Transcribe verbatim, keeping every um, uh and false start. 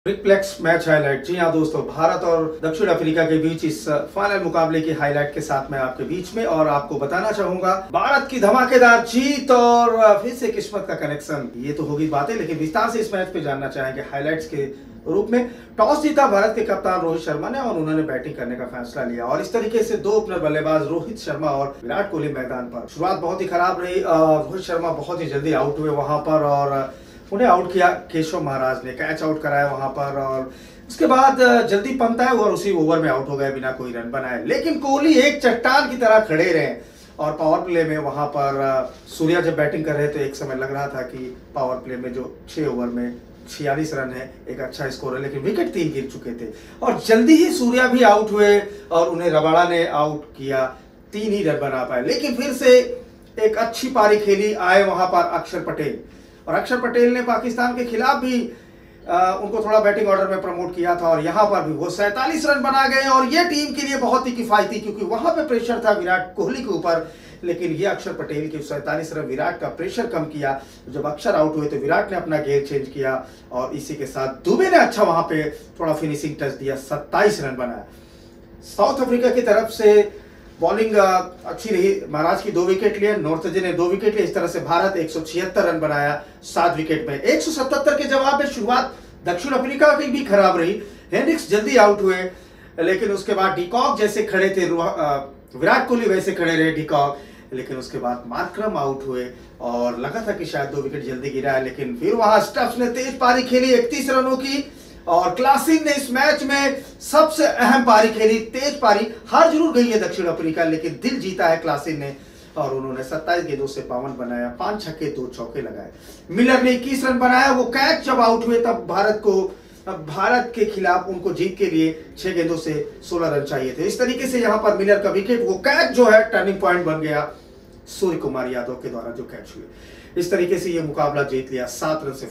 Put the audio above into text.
रिप्लेक्स match highlight. जी हाँ दोस्तों, भारत और दक्षिण अफ्रीका के बीच इस फाइनल मुकाबले की हाईलाइट के साथ मैं आपके बीच में और आपको बताना चाहूंगा भारत की धमाकेदार जीत और फिर से किस्मत का कनेक्शन। ये तो होगी बातें, लेकिन विस्तार से इस मैच पे जानना चाहेंगे हाईलाइट्स के रूप में। टॉस जीता भारत के कप्तान रोहित शर्मा ने और उन्होंने बैटिंग करने का फैसला लिया और इस तरीके से दो ओपनर बल्लेबाज रोहित शर्मा और विराट कोहली मैदान पर। शुरुआत बहुत ही खराब रही। रोहित शर्मा बहुत ही जल्दी आउट हुए वहां पर और उन्हें आउट किया केशव महाराज ने, कैच आउट कराया वहां पर और उसके बाद जल्दी पंत आए और उसी ओवर में आउट हो गए बिना कोई रन बनाए। लेकिन कोहली एक चट्टान की तरह खड़े रहे और पावर प्ले में वहां पर सूर्या जब बैटिंग कर रहे थे एक समय लग रहा था कि पावर प्ले में जो छह ओवर में छियालीस रन है एक अच्छा स्कोर है, लेकिन विकेट तीन गिर चुके थे और जल्दी ही सूर्या भी आउट हुए और उन्हें रबाड़ा ने आउट किया, तीन ही रन बना पाए। लेकिन फिर से एक अच्छी पारी खेली आए वहां पर अक्षर पटेल और अक्षर पटेल ने पाकिस्तान के खिलाफ भी आ, उनको थोड़ा बैटिंग ऑर्डर में प्रमोट किया था और यहां पर भी वो सैंतालीस रन बना गए और ये टीम के लिए बहुत ही किफायती, क्योंकि वहां पे प्रेशर था विराट कोहली के ऊपर। लेकिन ये अक्षर पटेल के सैंतालीस रन विराट का प्रेशर कम किया। जब अक्षर आउट हुए तो विराट ने अपना गेयर चेंज किया और इसी के साथ दुबे ने अच्छा वहां पे थोड़ा फिनिशिंग टच दिया, सत्ताईस रन बनाया। साउथ अफ्रीका की तरफ से बॉलिंग अच्छी रही, महाराज की दो विकेट लिए, नॉर्थजे ने दो विकेट लिए। इस तरह से भारत एक सौ छिहत्तर रन बनाया सात विकेट में। एक सौ सतहत्तर के जवाब में शुरुआत दक्षिण अफ्रीका की भी खराब रही। हेनरिक्स जल्दी आउट हुए, लेकिन उसके बाद डिकॉक जैसे खड़े थे, विराट कोहली वैसे खड़े रहे डिकॉक, लेकिन उसके बाद मार्करम आउट हुए और लगा था कि शायद दो विकेट जल्दी गिरा है। लेकिन फिर वहां स्टफ्स ने तेज पारी खेली इकतीस रनों की और क्लासिन ने इस मैच में सबसे अहम पारी खेली, तेज पारी। हार जरूर गई है दक्षिण अफ्रीका, लेकिन दिल जीता है क्लासिन ने और उन्होंने सत्ताईस गेंदों से बावन बनाया, पांच छक्के दो चौके लगाए। मिलर ने इक्कीस रन बनाया। वो कैच जब आउट हुए तब भारत को भारत के खिलाफ उनको जीत के लिए छह गेंदों से सोलह रन चाहिए थे। इस तरीके से यहाँ पर मिलर का विकेट, वो कैच जो है टर्निंग पॉइंट बन गया सूर्य कुमार यादव के द्वारा जो कैच हुए। इस तरीके से ये मुकाबला जीत लिया सात रन से।